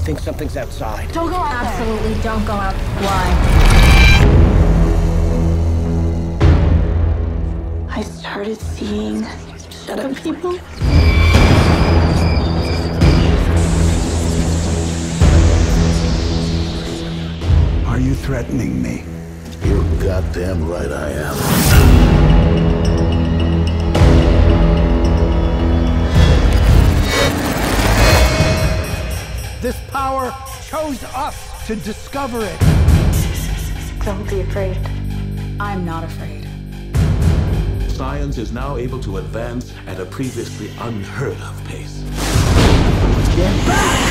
think something's outside. Don't go out there. Absolutely don't go out. Why? I started seeing shadow people. Are you threatening me? You're goddamn right I am. This power chose us to discover it. Don't be afraid. I'm not afraid. Science is now able to advance at a previously unheard of pace. Get back!